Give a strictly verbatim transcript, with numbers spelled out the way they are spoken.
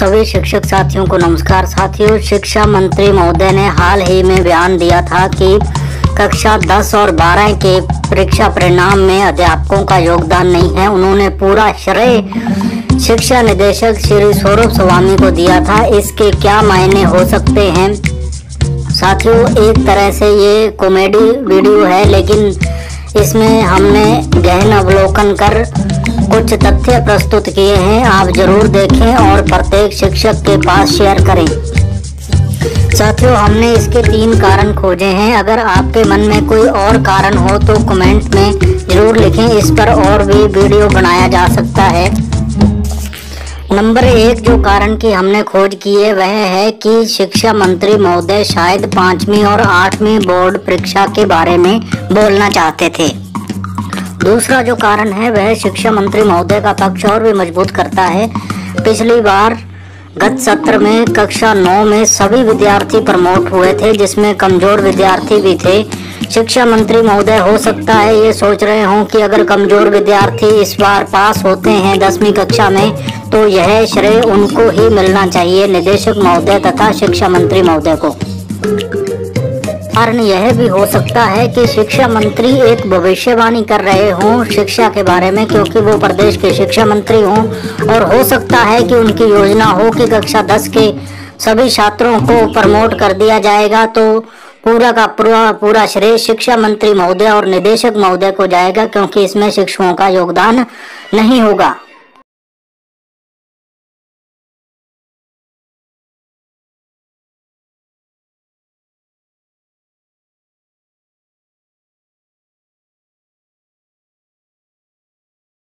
सभी शिक्षक साथियों को नमस्कार। साथियों, शिक्षा मंत्री महोदय ने हाल ही में बयान दिया था कि कक्षा दस और बारह के परीक्षा परिणाम में अध्यापकों का योगदान नहीं है। उन्होंने पूरा श्रेय शिक्षा निदेशक श्री सौरभ स्वामी को दिया था। इसके क्या मायने हो सकते हैं? साथियों, एक तरह से ये कॉमेडी वीडियो है, लेकिन इसमें हमने गहन अवलोकन कर कुछ तथ्य प्रस्तुत किए हैं। आप जरूर देखें और प्रत्येक शिक्षक के पास शेयर करें। साथियों, हमने इसके तीन कारण खोजे हैं। अगर आपके मन में कोई और कारण हो तो कमेंट में जरूर लिखें, इस पर और भी वीडियो बनाया जा सकता है। नंबर एक जो कारण की हमने खोज की है वह है कि शिक्षा मंत्री महोदय शायद पांचवी और आठवीं बोर्ड परीक्षा के बारे में बोलना चाहते थे। दूसरा जो कारण है वह शिक्षा मंत्री महोदय का पक्ष और भी मजबूत करता है। पिछली बार गत सत्र में कक्षा नौ में सभी विद्यार्थी प्रमोट हुए थे, जिसमें कमजोर विद्यार्थी भी थे। शिक्षा मंत्री महोदय हो सकता है ये सोच रहे हों कि अगर कमजोर विद्यार्थी इस बार पास होते हैं दसवीं कक्षा में तो यह श्रेय उनको ही मिलना चाहिए, निदेशक महोदय तथा शिक्षा मंत्री महोदय को। कारण यह भी हो सकता है कि शिक्षा मंत्री एक भविष्यवाणी कर रहे हों शिक्षा के बारे में, क्योंकि वो प्रदेश के शिक्षा मंत्री हों, और हो सकता है कि उनकी योजना हो कि कक्षा दस के सभी छात्रों को प्रमोट कर दिया जाएगा तो पूरा का पूरा पूरा श्रेय शिक्षा मंत्री महोदय और निदेशक महोदय को जाएगा, क्योंकि इसमें शिक्षकों का योगदान नहीं होगा।